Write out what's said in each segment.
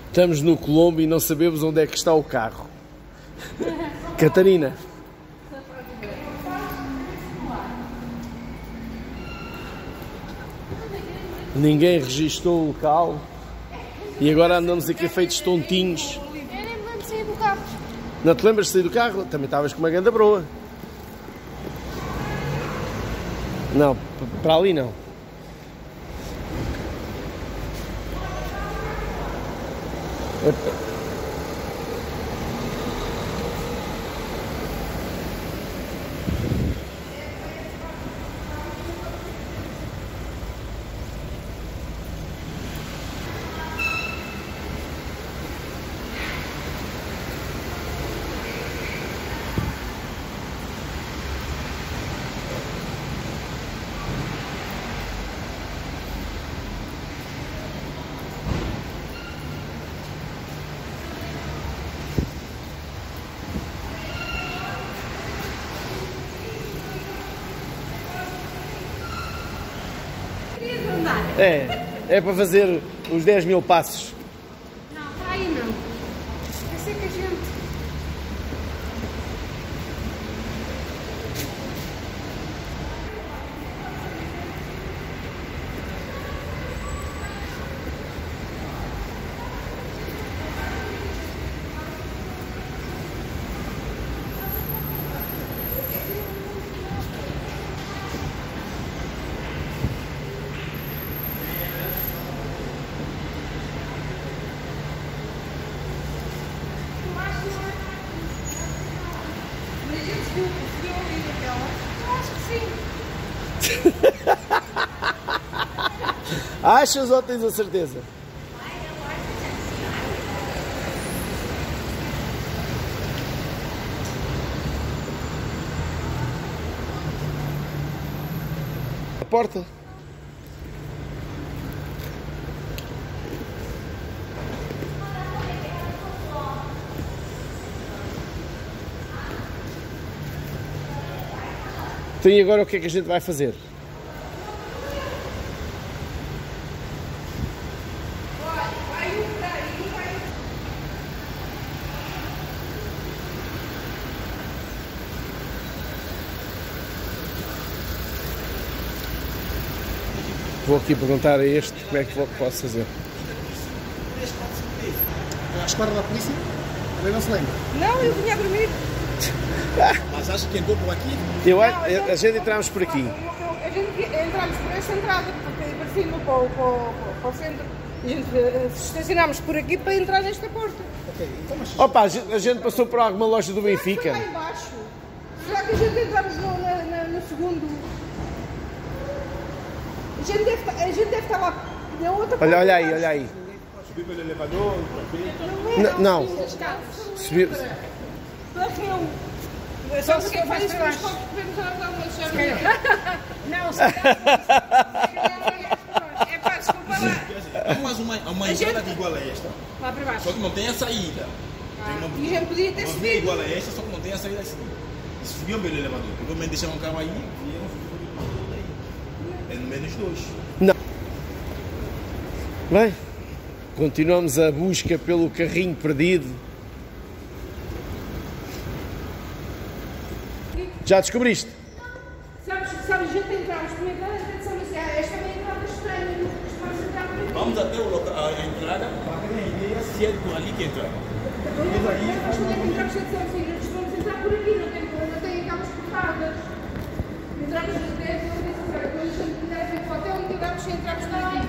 Estamos no Colombo e não sabemos onde é que está o carro. Catarina. Ninguém registou o local e agora andamos aqui feitos tontinhos. Eu nem me lembro de sair do carro. Não te lembras de sair do carro? Também estavas com uma ganda broa. Não, para ali não. É para fazer os 10.000 passos. Não, para aí não. Eu sei que a gente... Achas ou tens a certeza? A porta. Então e agora o que é que a gente vai fazer? Vou aqui perguntar a este como é que posso fazer. A esquadra da polícia? Também não se lembra. Não, eu vinha a dormir. Mas acha que entrou por aqui? A gente entramos por aqui. A gente entramos por esta entrada, porque para cima, para o centro. A gente estacionámos por aqui para entrar nesta porta. Ok, então mas... Opa, a gente passou por alguma loja do Benfica. Lá embaixo. Será que a gente entramos no segundo? A gente deve estar lá na outra porta. Olha aí, olha aí. Subir pelo elevador, Não. Subir. Barreu. Só se quem faz isso para baixo. Não, é pá, desculpa lá. faz uma entrada igual a esta. Lá para baixo. Só que não tem a saída. E a gente podia ter Uma subido. via igual a esta, só que não tem a saída assim. E subiam pelo elevador. Provavelmente deixaram o carro aí, vieram aí. É no menos dois. Não. Bem, continuamos a busca pelo carrinho perdido. Já descobriste? Sabes, a gente entramos por entrada e pensamos assim, esta é uma entrada estranha, não costumamos entrar por aqui. Vamos até a entrada para ter a ideia se é por ali que entra. Nós também entramos e dissemos assim, nós vamos entrar por aqui, não tem aquelas portadas. Entramos nas 10 e eu disse assim, quando a gente puder vir para o hotel, entramos e entramos por aqui.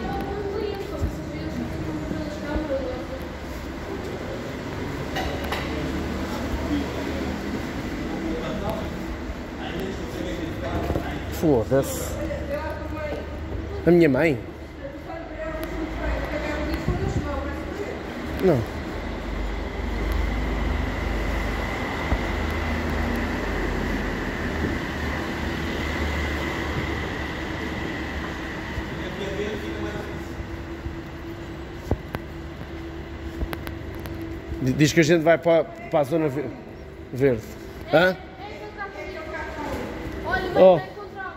Foda-se. A minha mãe? Não. Diz que a gente vai para a zona verde. Hã? Olha, Oh. vai encontrá-los.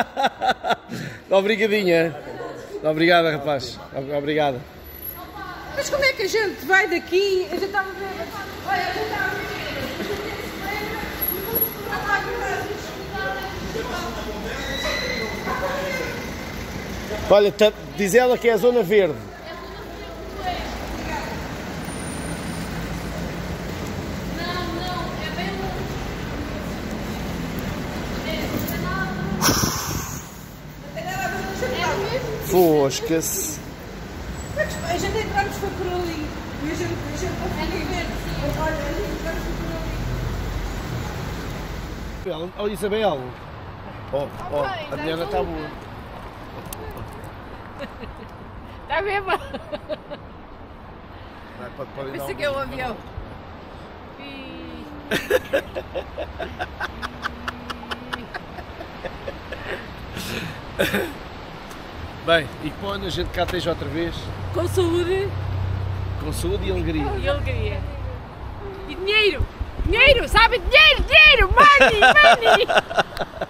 Obrigadinha. Obrigada, rapaz. Obrigada. Opa, Mas como é que a gente vai daqui? A gente está a ver. Olha, a gente está a ver. Olha, diz ela que é a zona verde. Fosca-se. A gente entramos foi por ali. E a gente conseguiu ver. Olha, a gente entramos por ali. Oh, Isabel. A mulher está boa. Está mesmo? Pensei que é o avião. Bem, e quando a gente cá esteja outra vez? Com saúde. Com saúde e alegria. E alegria. E dinheiro! Dinheiro! Sabe? Dinheiro! Dinheiro! Money! Money!